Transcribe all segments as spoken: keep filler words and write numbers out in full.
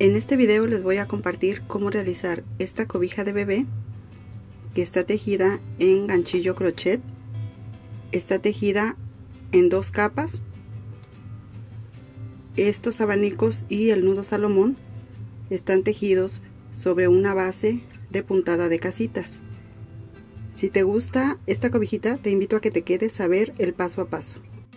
En este video les voy a compartir cómo realizar esta cobija de bebé que está tejida en ganchillo crochet. Está tejida en dos capas. Estos abanicos y el nudo Salomón están tejidos sobre una base de puntada de casitas. Si te gusta esta cobijita, te invito a que te quedes a ver el paso a paso.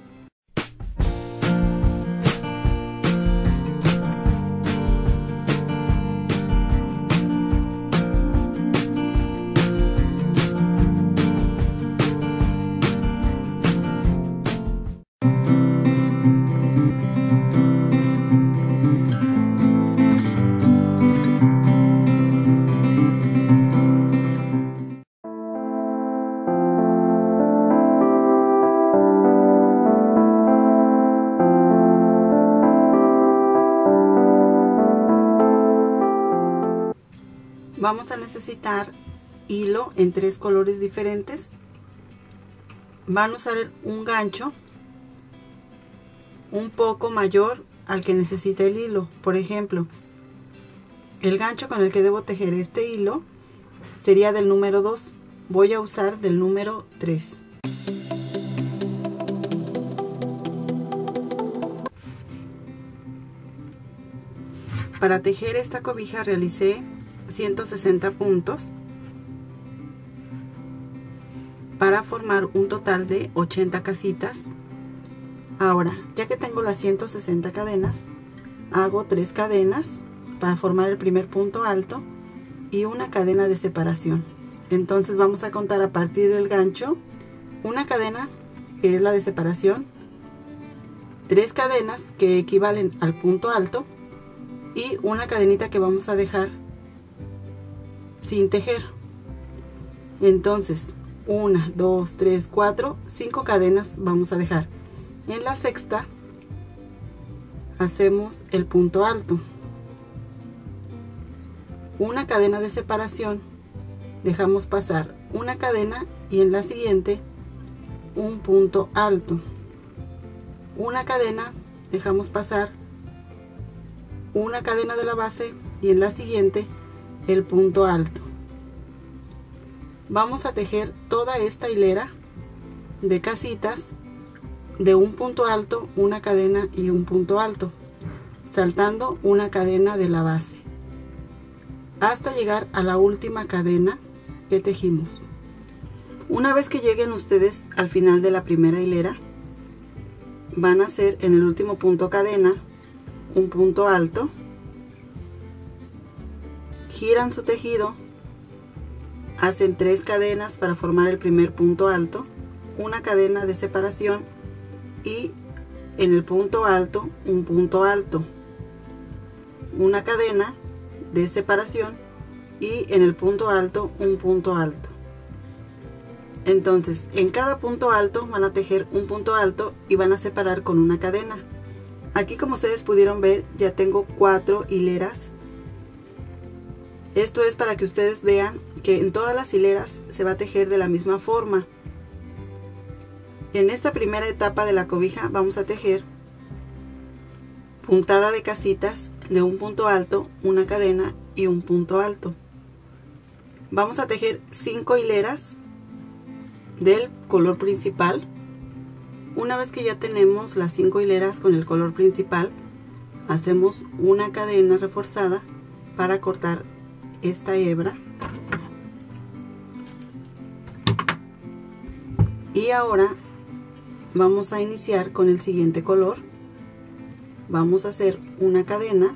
Vamos a necesitar hilo en tres colores diferentes. Van a usar un gancho un poco mayor al que necesita el hilo. Por ejemplo, el gancho con el que debo tejer este hilo sería del número dos. Voy a usar del número tres. Para tejer esta cobija realicé ciento sesenta puntos para formar un total de ochenta casitas. Ahora, ya que tengo las ciento sesenta cadenas, hago tres cadenas para formar el primer punto alto y una cadena de separación. Entonces vamos a contar a partir del gancho una cadena, que es la de separación, tres cadenas que equivalen al punto alto y una cadenita que vamos a dejar sin tejer. Entonces una, dos, tres, cuatro, cinco cadenas vamos a dejar. En la sexta hacemos el punto alto, una cadena de separación, dejamos pasar una cadena y en la siguiente un punto alto, una cadena, dejamos pasar una cadena de la base y en la siguiente el punto alto. Vamos a tejer toda esta hilera de casitas de un punto alto, una cadena y un punto alto, saltando una cadena de la base hasta llegar a la última cadena que tejimos. Una vez que lleguen ustedes al final de la primera hilera, van a hacer en el último punto cadena un punto alto, giran su tejido, hacen tres cadenas para formar el primer punto alto, una cadena de separación y en el punto alto un punto alto, una cadena de separación y en el punto alto un punto alto. Entonces en cada punto alto van a tejer un punto alto y van a separar con una cadena. Aquí, como ustedes pudieron ver, ya tengo cuatro hileras. Esto es para que ustedes vean que en todas las hileras se va a tejer de la misma forma. En esta primera etapa de la cobija vamos a tejer puntada de casitas de un punto alto, una cadena y un punto alto. Vamos a tejer cinco hileras del color principal. Una vez que ya tenemos las cinco hileras con el color principal, hacemos una cadena reforzada para cortar esta hebra. Y ahora vamos a iniciar con el siguiente color. Vamos a hacer una cadena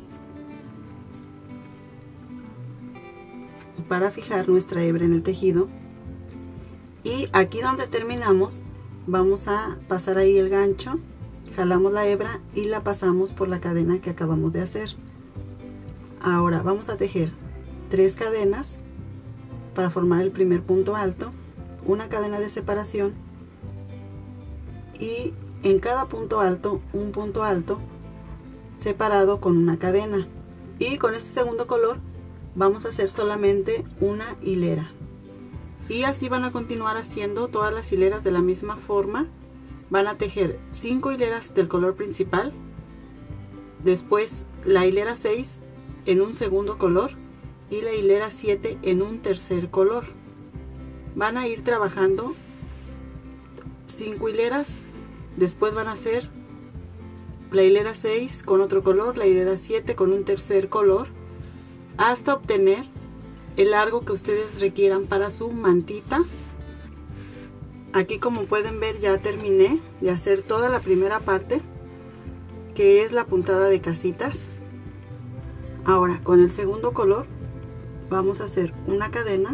para fijar nuestra hebra en el tejido. Y aquí donde terminamos, vamos a pasar ahí el gancho, jalamos la hebra y la pasamos por la cadena que acabamos de hacer. Ahora vamos a tejer tres cadenas para formar el primer punto alto, una cadena de separación y en cada punto alto un punto alto separado con una cadena. Y con este segundo color vamos a hacer solamente una hilera. Y así van a continuar haciendo todas las hileras de la misma forma. Van a tejer cinco hileras del color principal, después la hilera seis en un segundo color y la hilera siete en un tercer color. Van a ir trabajando cinco hileras, después van a hacer la hilera seis con otro color, la hilera siete con un tercer color, hasta obtener el largo que ustedes requieran para su mantita. Aquí, como pueden ver, ya terminé de hacer toda la primera parte, que es la puntada de casitas. Ahora, con el segundo color vamos a hacer una cadena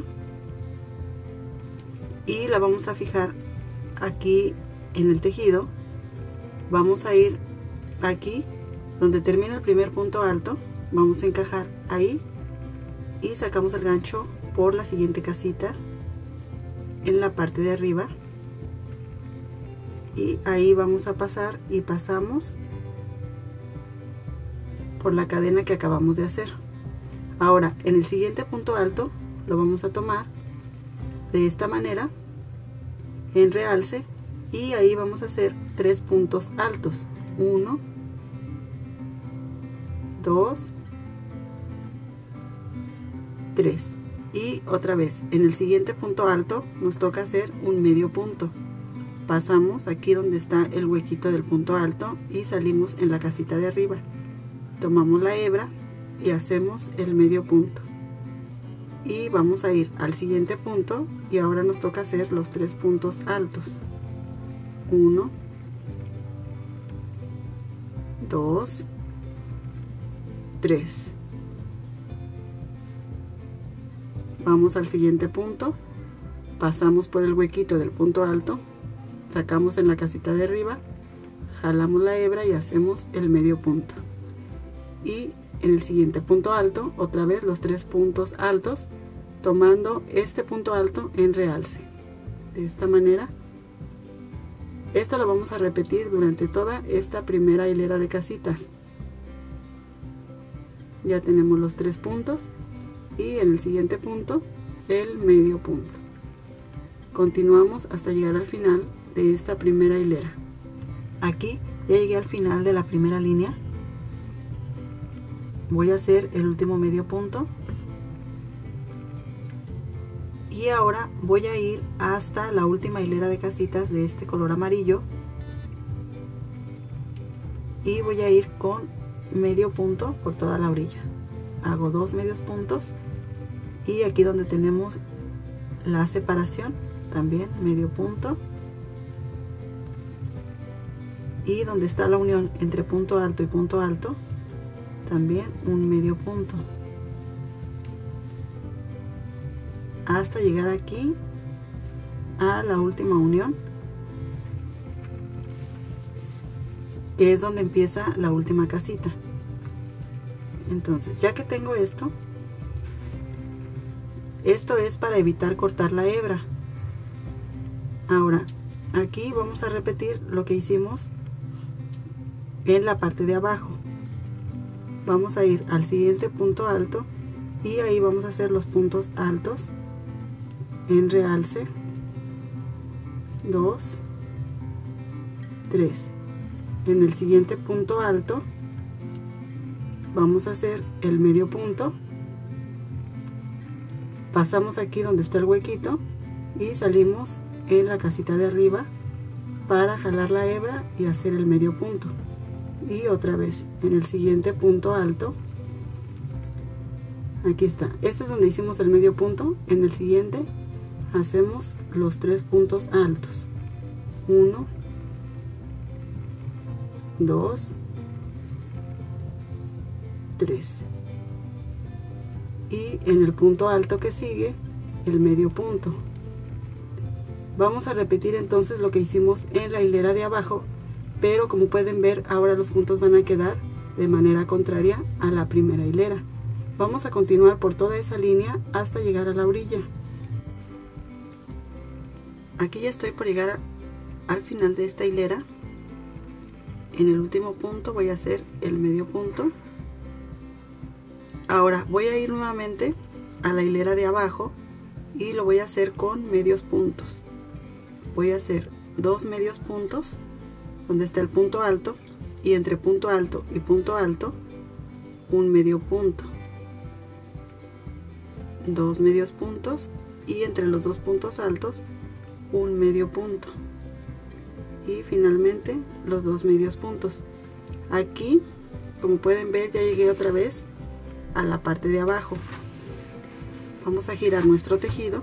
y la vamos a fijar aquí en el tejido. Vamos a ir aquí donde termina el primer punto alto, vamos a encajar ahí y sacamos el gancho por la siguiente casita en la parte de arriba, y ahí vamos a pasar y pasamos por la cadena que acabamos de hacer. Ahora, en el siguiente punto alto lo vamos a tomar de esta manera en realce, y ahí vamos a hacer tres puntos altos, uno, dos, tres, y otra vez en el siguiente punto alto nos toca hacer un medio punto. Pasamos aquí donde está el huequito del punto alto y salimos en la casita de arriba, tomamos la hebra y hacemos el medio punto, y vamos a ir al siguiente punto, y ahora nos toca hacer los tres puntos altos, uno, dos, tres. Vamos al siguiente punto, pasamos por el huequito del punto alto, sacamos en la casita de arriba, jalamos la hebra y hacemos el medio punto, y en el siguiente punto alto otra vez los tres puntos altos, tomando este punto alto en realce de esta manera. Esto lo vamos a repetir durante toda esta primera hilera de casitas. Ya tenemos los tres puntos y en el siguiente punto el medio punto. Continuamos hasta llegar al final de esta primera hilera. Aquí ya llegué al final de la primera línea. Voy a hacer el último medio punto y ahora voy a ir hasta la última hilera de casitas de este color amarillo y voy a ir con medio punto por toda la orilla. Hago dos medios puntos y aquí donde tenemos la separación también medio punto, y donde está la unión entre punto alto y punto alto también un medio punto, hasta llegar aquí a la última unión, que es donde empieza la última casita. Entonces, ya que tengo esto, esto es para evitar cortar la hebra. Ahora, aquí vamos a repetir lo que hicimos en la parte de abajo. Vamos a ir al siguiente punto alto y ahí vamos a hacer los puntos altos en realce, dos, tres. En el siguiente punto alto vamos a hacer el medio punto, pasamos aquí donde está el huequito y salimos en la casita de arriba para jalar la hebra y hacer el medio punto, y otra vez en el siguiente punto alto, aquí está, este es donde hicimos el medio punto. En el siguiente hacemos los tres puntos altos, uno, dos, tres, y en el punto alto que sigue el medio punto. Vamos a repetir entonces lo que hicimos en la hilera de abajo, pero como pueden ver ahora los puntos van a quedar de manera contraria a la primera hilera. Vamos a continuar por toda esa línea hasta llegar a la orilla. Aquí ya estoy por llegar al final de esta hilera. En el último punto voy a hacer el medio punto. Ahora voy a ir nuevamente a la hilera de abajo y lo voy a hacer con medios puntos. Voy a hacer dos medios puntos donde está el punto alto y entre punto alto y punto alto un medio punto, dos medios puntos y entre los dos puntos altos un medio punto y finalmente los dos medios puntos. Aquí, como pueden ver, ya llegué otra vez a la parte de abajo. Vamos a girar nuestro tejido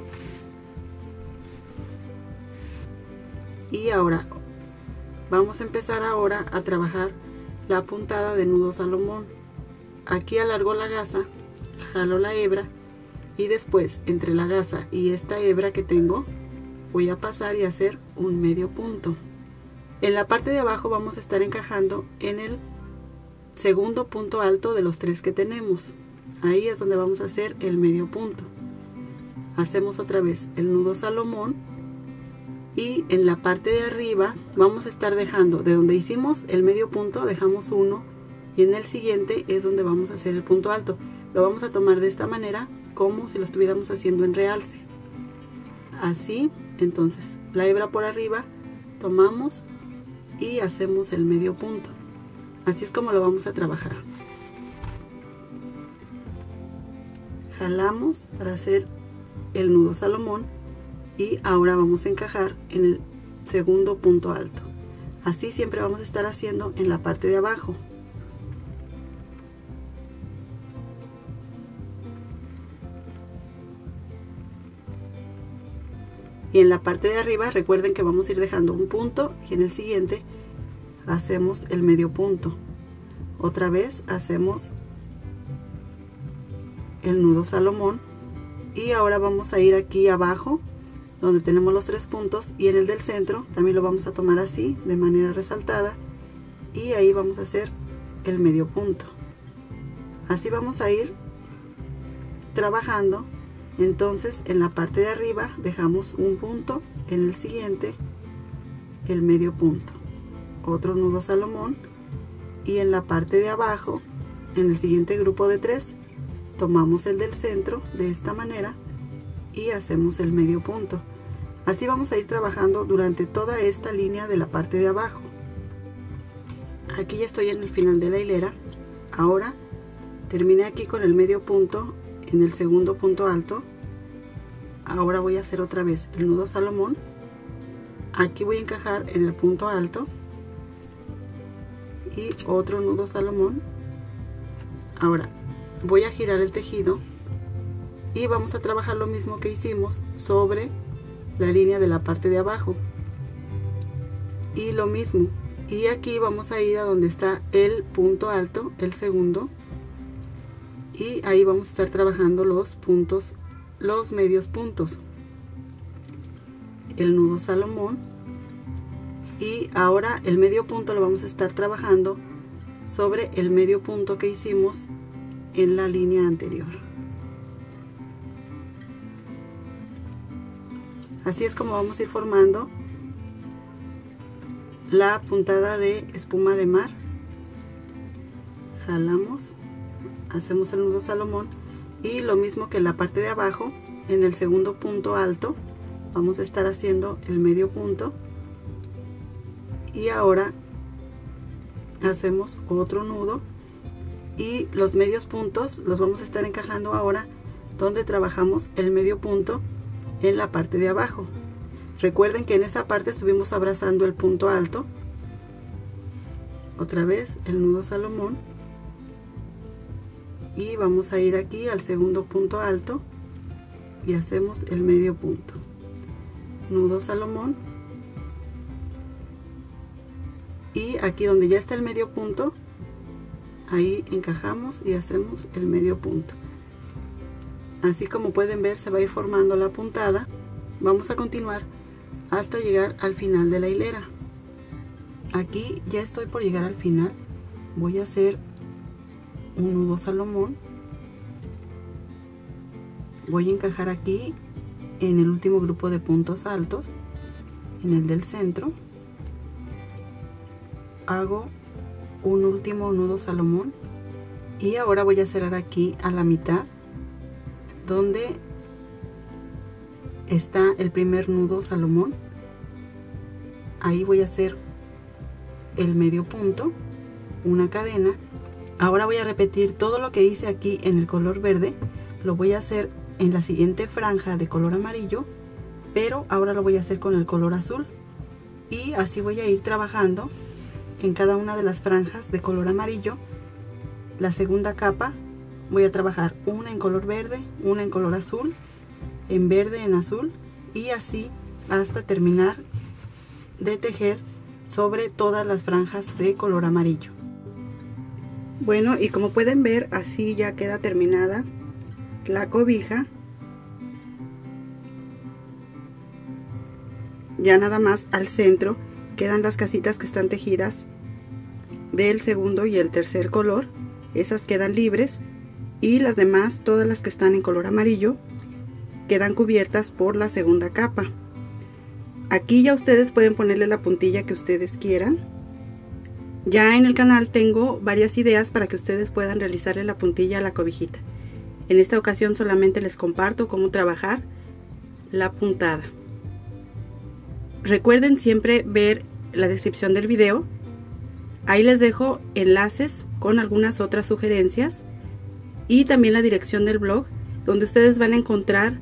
y ahora vamos a empezar ahora a trabajar la puntada de nudo Salomón. Aquí alargo la gasa, jalo la hebra y después entre la gasa y esta hebra que tengo voy a pasar y hacer un medio punto. En la parte de abajo vamos a estar encajando en el segundo punto alto de los tres que tenemos. Ahí es donde vamos a hacer el medio punto. Hacemos otra vez el nudo Salomón y en la parte de arriba vamos a estar dejando, de donde hicimos el medio punto dejamos uno y en el siguiente es donde vamos a hacer el punto alto. Lo vamos a tomar de esta manera como si lo estuviéramos haciendo en realce. Así, entonces la hebra por arriba, tomamos y hacemos el medio punto. Así es como lo vamos a trabajar. Jalamos para hacer el nudo Salomón y ahora vamos a encajar en el segundo punto alto. Así siempre vamos a estar haciendo en la parte de abajo. Y en la parte de arriba recuerden que vamos a ir dejando un punto y en el siguiente hacemos el medio punto. Otra vez hacemos el nudo Salomón y ahora vamos a ir aquí abajo donde tenemos los tres puntos y en el del centro también lo vamos a tomar así de manera resaltada y ahí vamos a hacer el medio punto. Así vamos a ir trabajando. Entonces en la parte de arriba dejamos un punto, en el siguiente el medio punto, otro nudo Salomón y en la parte de abajo en el siguiente grupo de tres tomamos el del centro de esta manera y hacemos el medio punto. Así vamos a ir trabajando durante toda esta línea de la parte de abajo. Aquí ya estoy en el final de la hilera. Ahora terminé aquí con el medio punto en el segundo punto alto. Ahora voy a hacer otra vez el nudo Salomón. Aquí voy a encajar en el punto alto y otro nudo Salomón. Ahora voy a girar el tejido y vamos a trabajar lo mismo que hicimos sobre la línea de la parte de abajo y lo mismo, y aquí vamos a ir a donde está el punto alto, el segundo, y ahí vamos a estar trabajando los puntos, los medios puntos, el nudo Salomón, y ahora el medio punto lo vamos a estar trabajando sobre el medio punto que hicimos en la línea anterior. Así es como vamos a ir formando la puntada de espuma de mar. Jalamos, hacemos el nudo Salomón y lo mismo que en la parte de abajo, en el segundo punto alto vamos a estar haciendo el medio punto y ahora hacemos otro nudo y los medios puntos los vamos a estar encajando ahora donde trabajamos el medio punto en la parte de abajo. Recuerden que en esa parte estuvimos abrazando el punto alto. Otra vez el nudo Salomón y vamos a ir aquí al segundo punto alto y hacemos el medio punto, nudo Salomón, y aquí donde ya está el medio punto, ahí encajamos y hacemos el medio punto. Así como pueden ver, se va a ir formando la puntada. Vamos a continuar hasta llegar al final de la hilera. Aquí ya estoy por llegar al final. Voy a hacer un nudo Salomón. Voy a encajar aquí en el último grupo de puntos altos, en el del centro. Hago un último nudo Salomón y ahora voy a cerrar aquí a la mitad donde está el primer nudo Salomón. Ahí voy a hacer el medio punto una cadena. Ahora voy a repetir todo lo que hice aquí en el color verde, lo voy a hacer en la siguiente franja de color amarillo, pero ahora lo voy a hacer con el color azul, y así voy a ir trabajando en cada una de las franjas de color amarillo. La segunda capa voy a trabajar una en color verde, una en color azul, en verde, en azul, y así hasta terminar de tejer sobre todas las franjas de color amarillo. Bueno, y como pueden ver, así ya queda terminada la cobija. Ya nada más al centro quedan las casitas que están tejidas del segundo y el tercer color, esas quedan libres, y las demás, todas las que están en color amarillo, quedan cubiertas por la segunda capa. Aquí ya ustedes pueden ponerle la puntilla que ustedes quieran. Ya en el canal tengo varias ideas para que ustedes puedan realizarle la puntilla a la cobijita. En esta ocasión solamente les comparto cómo trabajar la puntada. Recuerden siempre ver la descripción del video. Ahí les dejo enlaces con algunas otras sugerencias y también la dirección del blog, donde ustedes van a encontrar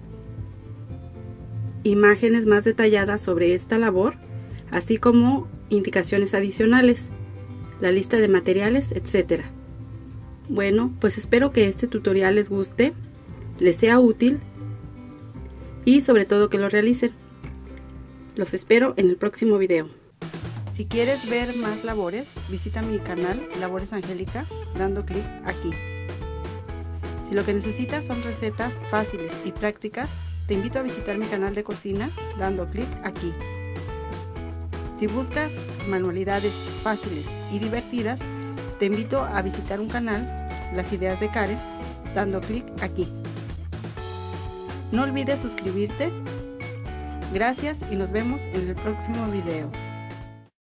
imágenes más detalladas sobre esta labor, así como indicaciones adicionales, la lista de materiales, etcétera. Bueno, pues espero que este tutorial les guste, les sea útil y sobre todo que lo realicen. Los espero en el próximo video. Si quieres ver más labores, visita mi canal Labores Angélica dando clic aquí. Si lo que necesitas son recetas fáciles y prácticas, te invito a visitar mi canal de cocina dando clic aquí. Si buscas manualidades fáciles y divertidas, te invito a visitar un canal, Las Ideas de Karen, dando clic aquí. No olvides suscribirte. Gracias y nos vemos en el próximo video.